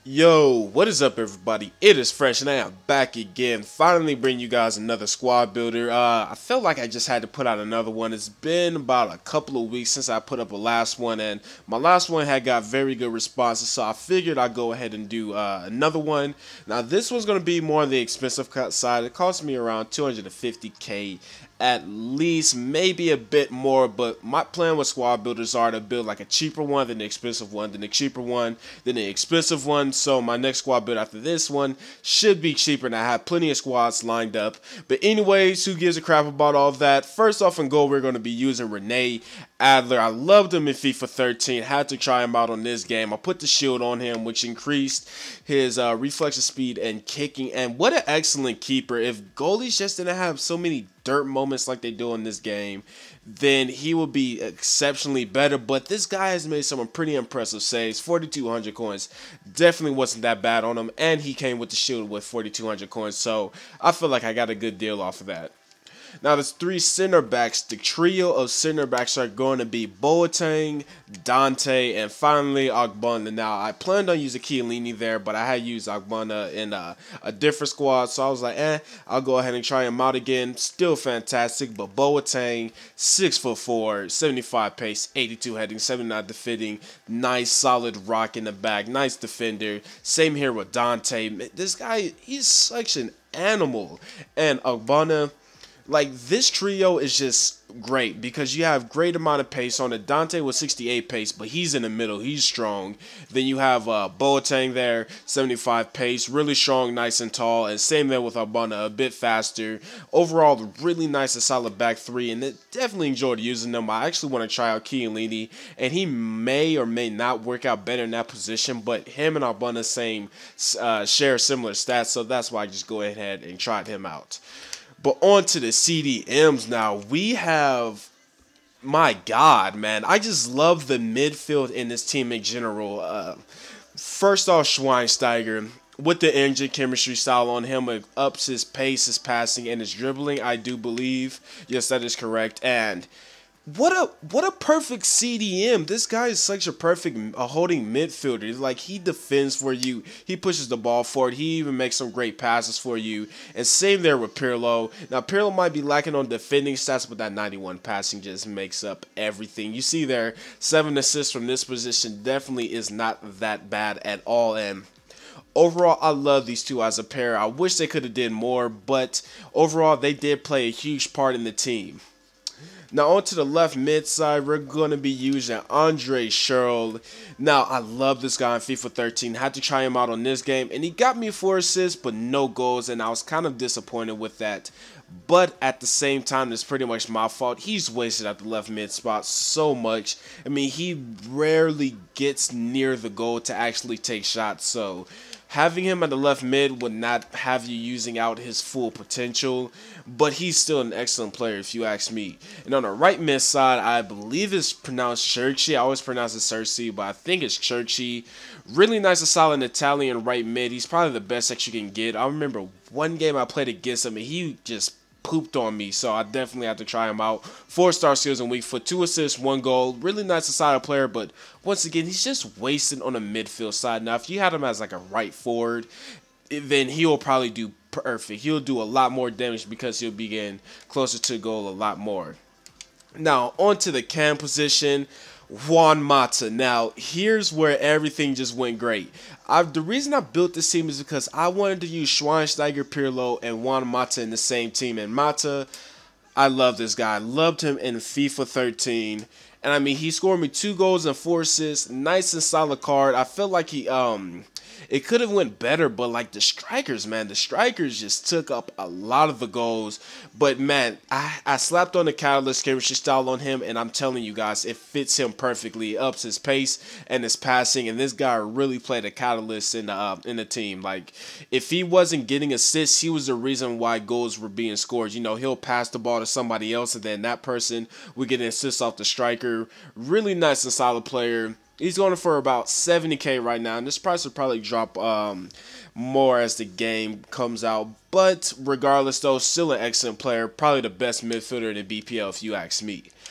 Yo, what is up everybody? It is Fresh and I am back again, finally bringing you guys another squad builder. I felt like I just had to put out another one. It's been about a couple of weeks since I put up a last one, and my last one had got very good responses, so I figured I'd go ahead and do another one. Now this one's going to be more on the expensive side. It cost me around 250k at least, maybe a bit more, but my plan with squad builders are to build like a cheaper one, then the expensive one, then the cheaper one, then the expensive one. So my next squad build after this one should be cheaper, and I have plenty of squads lined up. But anyways, who gives a crap about all of that? First off in goal, we're going to be using Rene Adler. I loved him in FIFA 13, had to try him out on this game. I put the shield on him, which increased his reflection speed and kicking, and what an excellent keeper. If goalies just didn't have so many dirt moments like they do in this game, then he will be exceptionally better. But this guy has made some pretty impressive saves. 4,200 coins definitely wasn't that bad on him, and he came with the shield with 4,200 coins, so I feel like I got a good deal off of that. Now, there's three center backs. The trio of center backs are going to be Boateng, Dante, and finally Ogbonna. Now, I planned on using Chiellini there, but I had used Ogbonna in a different squad, so I was like, I'll go ahead and try him out again. Still fantastic, but Boateng, 6'4", 75 pace, 82 heading, 79 defending, nice solid rock in the back, nice defender. Same here with Dante. This guy, he's such an animal. And Ogbonna, like, this trio is just great because you have great amount of pace on it. Dante was 68 pace, but he's in the middle. He's strong. Then you have Boateng there, 75 pace, really strong, nice and tall. And same there with Ogbonna, a bit faster. Overall, really nice and solid back three, and it definitely enjoyed using them. I actually want to try out Chiellini, and he may or may not work out better in that position, but him and Ogbonna share similar stats, so that's why I just go ahead and tried him out. But on to the CDMs now. We have, my God, man. I just love the midfield in this team in general. First off, Schweinsteiger. With the engine chemistry style on him, it ups his pace, his passing, and his dribbling, I do believe. Yes, that is correct. And what a perfect CDM. This guy is such a perfect holding midfielder. It's like he defends for you. He pushes the ball forward. He even makes some great passes for you. And same there with Pirlo. Now, Pirlo might be lacking on defending stats, but that 91 passing just makes up everything. You see there, 7 assists from this position definitely is not that bad at all. And overall, I love these two as a pair. I wish they could have did more, but overall, they did play a huge part in the team. Now, on to the left mid side, we're going to be using Andre Schürrle. Now, I love this guy in FIFA 13. Had to try him out on this game, and he got me 4 assists, but no goals, and I was kind of disappointed with that. But at the same time, it's pretty much my fault. He's wasted at the left mid spot so much. I mean, he rarely gets near the goal to actually take shots, so having him at the left mid would not have you using out his full potential, but he's still an excellent player if you ask me. And on the right mid side, I believe it's pronounced Churchy. I always pronounce it Cersei, but I think it's Churchy. Really nice and solid Italian right mid. He's probably the best that you can get. I remember one game I played against him, and he just pooped on me, so I definitely have to try him out. 4-star skills and weak foot, 2 assists, 1 goal. Really nice and solid player, but once again, he's just wasted on the midfield side. Now, if you had him as like a right forward, then he'll probably do perfect. He'll do a lot more damage because he'll be getting closer to goal a lot more. Now, on to the cam position. Juan Mata. Now, here's where everything just went great. The reason I built this team is because I wanted to use Schweinsteiger, Pirlo, and Juan Mata in the same team. And Mata, I love this guy. I loved him in FIFA 13. And I mean, he scored me 2 goals and 4 assists. Nice and solid card. I felt like it could have went better, but like the strikers, man, the strikers just took up a lot of the goals. But man, I slapped on the catalyst chemistry style on him, and I'm telling you guys, it fits him perfectly. It ups his pace and his passing, and this guy really played a catalyst in the team. Like, if he wasn't getting assists, he was the reason why goals were being scored. You know, he'll pass the ball to somebody else, and then that person would get an assist off the striker. Really nice and solid player. He's going for about 70k right now, and this price will probably drop more as the game comes out. But regardless, though, still an excellent player. Probably the best midfielder in the BPL if you ask me.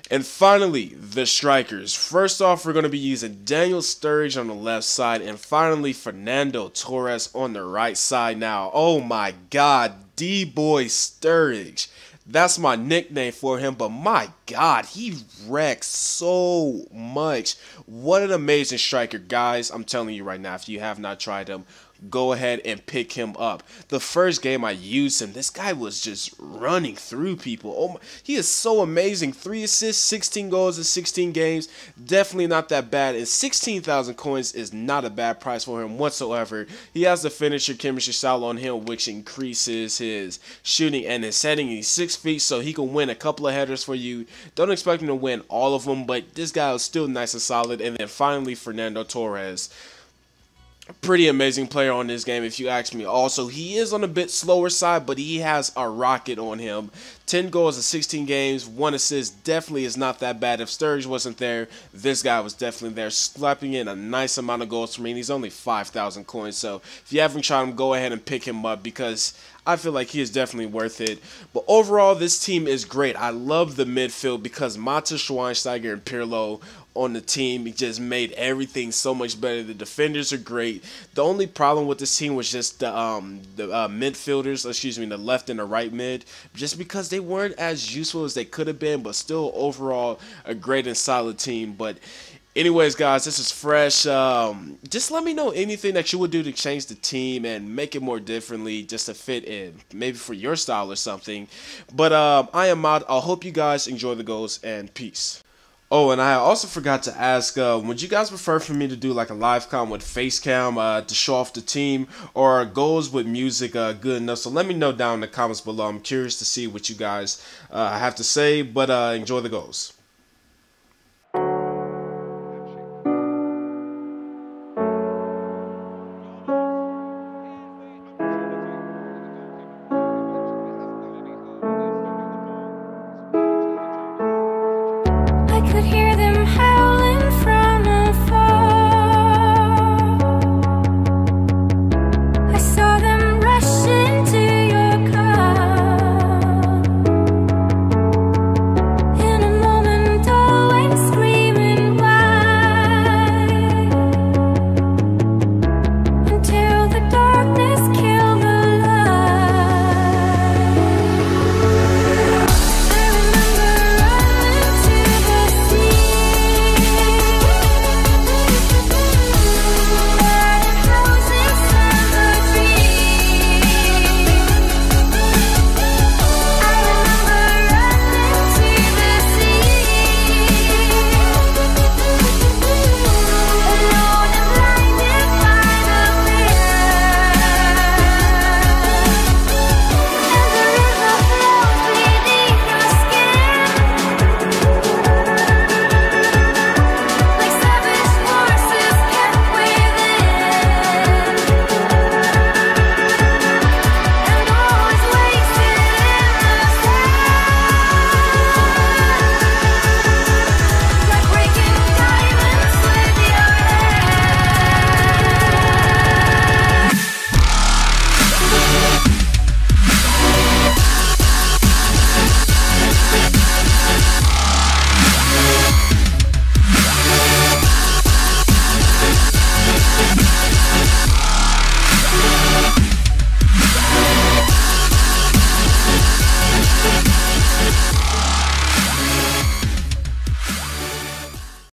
And finally, the strikers. First off, we're going to be using Daniel Sturridge on the left side, and finally Fernando Torres on the right side now. Oh my God, D-Boy Sturridge. That's my nickname for him, but my God, he wrecks so much. What an amazing striker, guys. I'm telling you right now, if you have not tried him, go ahead and pick him up. The first game I used him, this guy was just running through people. Oh my, he is so amazing. 3 assists, 16 goals in 16 games. Definitely not that bad. And 16,000 coins is not a bad price for him whatsoever. He has the finisher chemistry style on him, which increases his shooting and his heading. He's 6 feet, so he can win a couple of headers for you. Don't expect him to win all of them, but this guy is still nice and solid. And then finally, Fernando Torres. Pretty amazing player on this game, if you ask me. Also, he is on a bit slower side, but he has a rocket on him. 10 goals in 16 games, 1 assist. Definitely is not that bad. If Sturridge wasn't there, this guy was definitely there, slapping in a nice amount of goals for me. And he's only 5,000 coins, so if you haven't tried him, go ahead and pick him up because I feel like he is definitely worth it. But overall, this team is great. I love the midfield because Mata, Schweinsteiger, and Pirlo on the team. He just made everything so much better. The defenders are great. The only problem with this team was just the midfielders, excuse me, the left and the right mid, just because they weren't as useful as they could have been, but still overall a great and solid team. But anyways, guys, this is fresh. Just let me know anything that you would do to change the team and make it more differently just to fit in, maybe for your style or something. But I am out. I hope you guys enjoy the goals, and peace. Oh, and I also forgot to ask, would you guys prefer for me to do like a live cam with face cam to show off the team, or goals with music good enough? So let me know down in the comments below. I'm curious to see what you guys have to say, but enjoy the goals.